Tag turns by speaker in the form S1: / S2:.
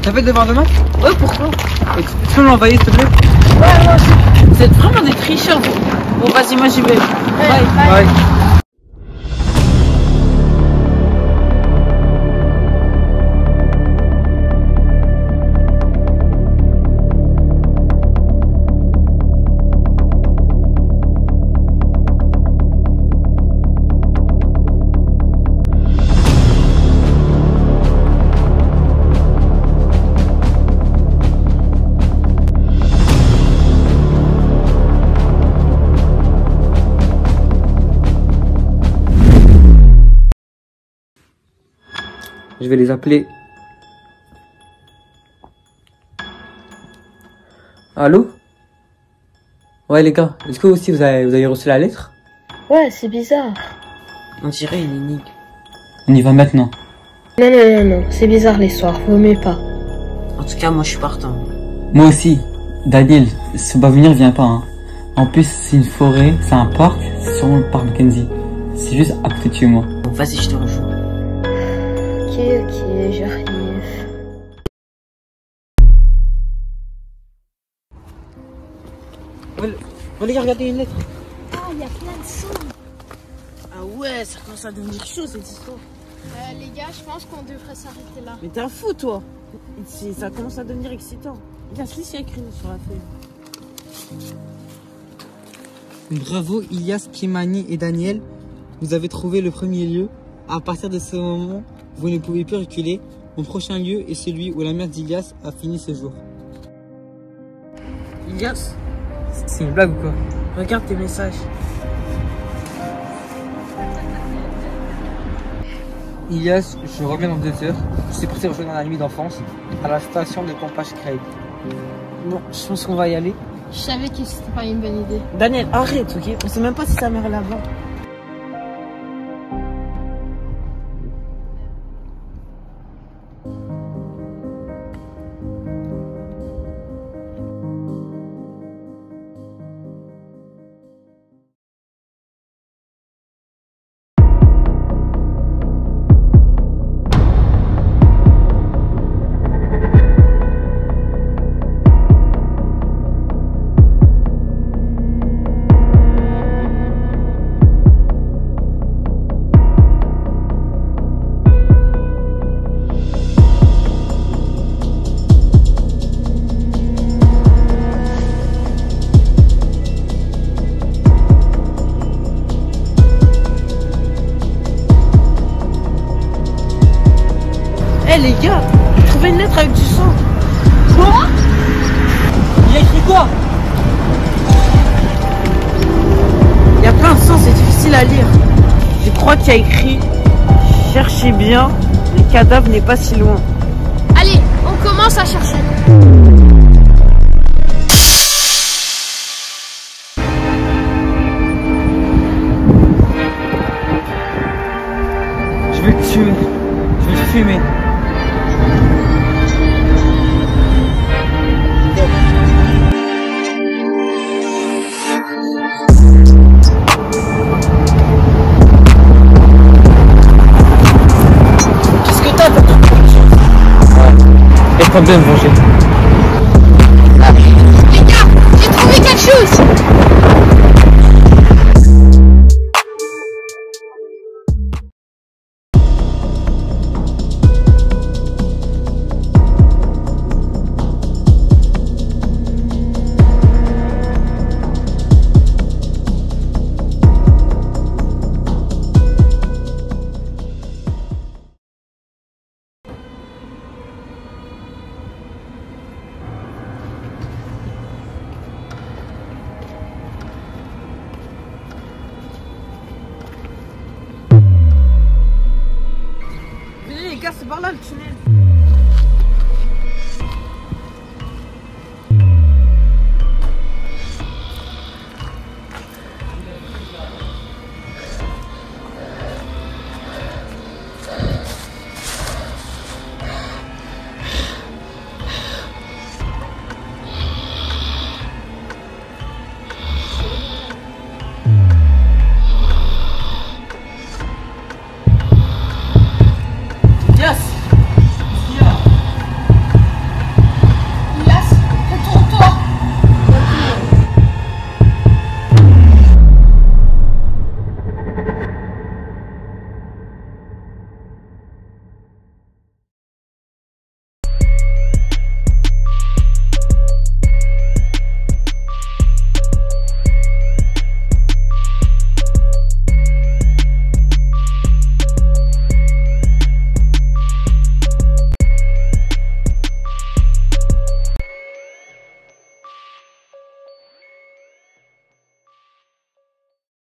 S1: T'as fait le devoir de maths?
S2: Ouais, pourquoi?
S1: Et tu peux me l'envoyer s'il te plaît?
S2: Ouais, vous êtes vraiment des tricheurs. Bon, vas-y, moi j'y vais. Bye.
S1: Bye. Je vais les appeler. Allô? Ouais les gars, est-ce que vous aussi vous avez reçu la lettre?
S3: Ouais, c'est bizarre.
S2: On dirait une énigme.
S1: On y va maintenant.
S3: Non, c'est bizarre l'histoire, vaut mieux pas.
S2: En tout cas, moi je suis partant.
S1: Moi aussi. Daniel, si on va venir, viens pas. Hein. En plus, c'est une forêt, c'est un parc, c'est sur le parc Mackenzie. C'est juste à côté de chez moi.
S2: Bon, vas-y, je te rejoins.
S3: Ok, j'arrive.
S2: Oh les gars, regardez une lettre.
S4: Ah, il y a plein de sons.
S2: Ah ouais, ça commence à devenir chaud cette histoire.
S4: Les gars, je pense qu'on devrait s'arrêter là.
S2: Mais t'es un fou toi. Ça commence à devenir excitant. Regarde, c'est écrit sur la feuille.
S1: Bravo Ilias, Kimani et Daniel. Vous avez trouvé le premier lieu. À partir de ce moment, vous ne pouvez plus reculer. Mon prochain lieu est celui où la mère d'Ilias a fini ses jours.
S2: Ilias,
S1: C'est une blague ou quoi?
S2: regarde tes messages.
S1: Ilias, je reviens dans 2 heures. Je suis parti rejoindre un ami d'enfance à la station de pompage Craig.
S2: Bon, je pense qu'on va y aller.
S4: Je savais que c'était pas une bonne idée.
S2: Daniel, arrête, ok? On sait même pas si sa mère est là-bas. Les gars, j'ai trouvé une lettre avec du sang.
S4: Quoi?
S2: Il a écrit quoi? Il y a plein de sang, c'est difficile à lire. Je crois qu'il y a écrit « Cherchez bien, le cadavre n'est pas si loin ».
S4: Allez, on commence à chercher.
S1: Je vais te tuer. Je vais te fumer.
S2: Qu'est-ce que t'as?
S1: Et quand bien me venger.
S4: Les gars, j'ai trouvé quelque chose.
S2: Les gars, c'est par là le tunnel.